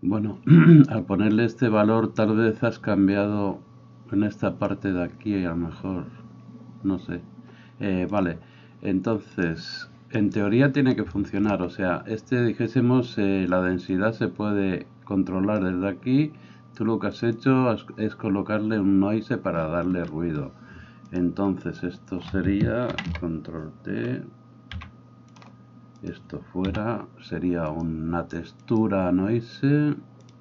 Bueno, al ponerle este valor tal vez has cambiado en esta parte de aquí, a lo mejor, no sé. Vale, entonces, en teoría tiene que funcionar, o sea, dijésemos, la densidad se puede controlar desde aquí. Tú lo que has hecho es colocarle un noise para darle ruido. Entonces esto sería control T, esto fuera, sería una textura noise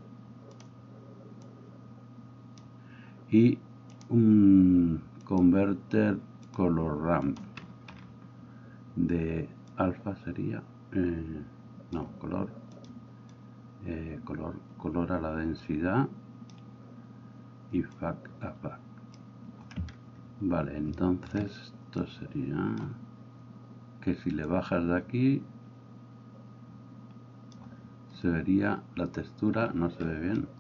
y un converter color ramp de alfa sería no, color a la densidad y fac a fac. Vale, entonces esto sería que si le bajas de aquí se vería la textura, no se ve bien.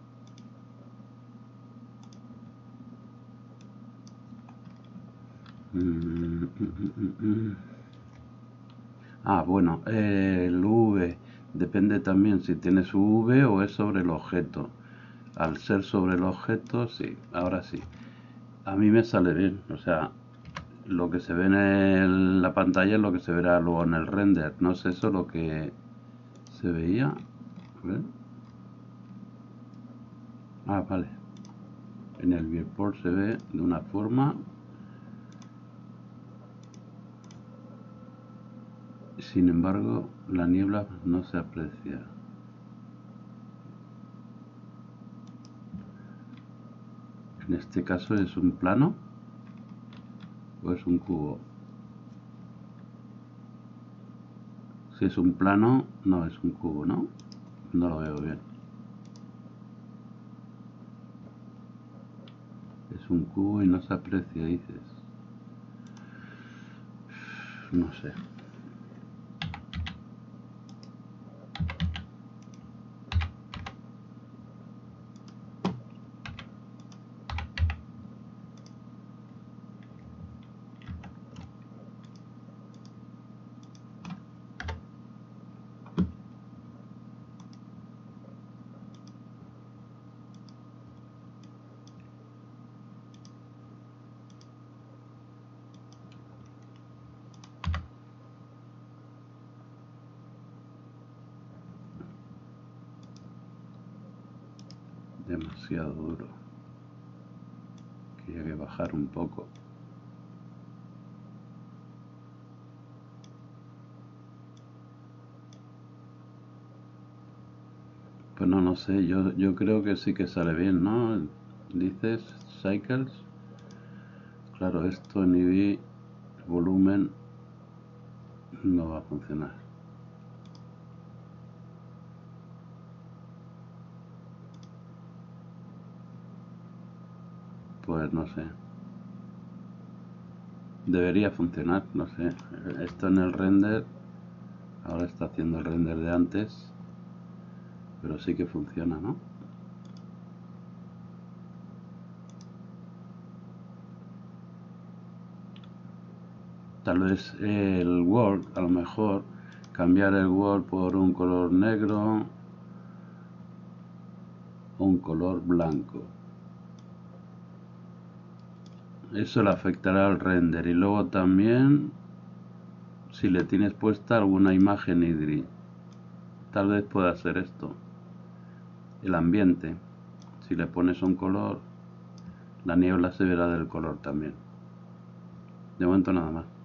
Bueno, el V depende también si tienes V o es sobre el objeto. Al ser sobre el objeto, sí, ahora sí. A mí me sale bien, o sea, lo que se ve en la pantalla es lo que se verá luego en el render. No es eso lo que se veía. A ver. Vale. En el viewport se ve de una forma. Sin embargo, la niebla no se aprecia. En este caso es un plano o es un cubo. Si es un plano, no es un cubo, ¿no? No lo veo bien. Es un cubo y no se aprecia, dices. No sé. Demasiado duro. Quería que bajar un poco. Pues no sé, yo creo que sí que sale bien, ¿no? Dices cycles. Claro, esto en EV volumen no va a funcionar. Pues no sé. Debería funcionar, no sé. Esto en el render, ahora está haciendo el render de antes, pero sí que funciona, ¿no? Tal vez el world, a lo mejor cambiar el world por un color negro o un color blanco. Eso le afectará al render y luego también si le tienes puesta alguna imagen IDRI. Tal vez pueda ser esto. El ambiente. Si le pones un color, la niebla se verá del color también. De momento nada más.